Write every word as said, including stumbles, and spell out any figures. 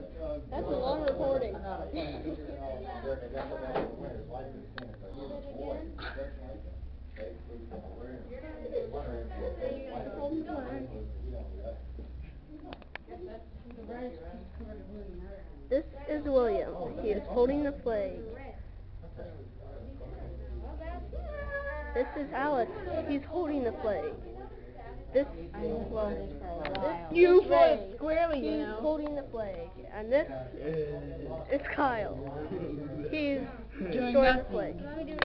That's a long recording. This is William. He is holding the flag. This is Alex. He's holding the flag. This, well, this You is put Ray. it squarely, you He's know. holding the flag. And this is Kyle. He's Doing throwing the nothing. flag.